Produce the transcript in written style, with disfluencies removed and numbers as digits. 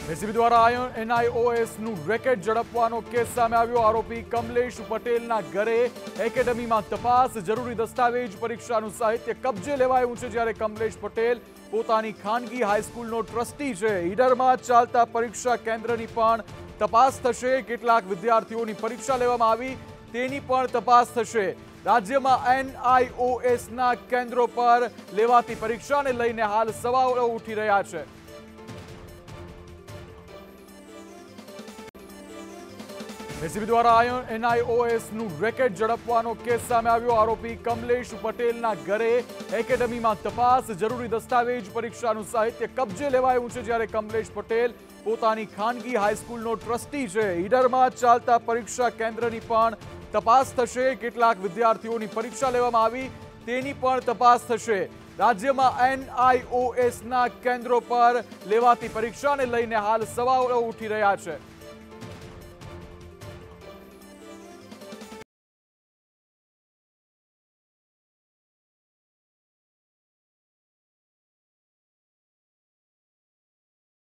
ACB દ્વારા એનઆઈઓએસનું racket ઝડપવાનો case સામે આવ્યો। આરોપી કમલેશ પટેલના ઘરે એકેડમીમાં તપાસ, જરૂરી દસ્તાવેજ, પરીક્ષાનું સાહિત્ય કબજે લેવાયું છે। જ્યારે કમલેશ પટેલ પોતાની ખાનગી હાઈસ્કૂલનો ટ્રસ્ટી છે। ઈડરમાં ચાલતા પરીક્ષા કેન્દ્રની પણ તપાસ થશે। કેટલાક વિદ્યાર્થીઓની પરીક્ષા લેવામાં આવી તેની પણ તપાસ થશે। રાજ્યમાં એનઆઈઓએસના કેન્દ્રો પર લેવાતી પરીક્ષાને લઈને હાલ સવાલો ઉઠી રહ્યા છે। એસીબી દ્વારા એનઆઈઓએસનું રેકેટ ઝડપવાનો કેસ સામે આવ્યો। આરોપી કમલેશ પટેલના ઘરે એકેડમીમાં તપાસ, જરૂરી દસ્તાવેજ, પરીક્ષાનું સાહિત્ય કબજે લેવાયું છે। જ્યારે કમલેશ પટેલ પોતાની ખાનગી હાઈસ્કૂલનો ટ્રસ્ટી છે। ઈડરમાં ચાલતા પરીક્ષા કેન્દ્રની પણ તપાસ થશે। કેટલાક વિદ્યાર્થીઓની પરીક્ષા લેવામાં આવી તેની પણ તપાસ થશે। રાજ્યમાં એનઆઈઓએસના કેન્દ્રો પર લેવાતી પરીક્ષાને લઈને હાલ સવાલો ઉઠી રહ્યા છે।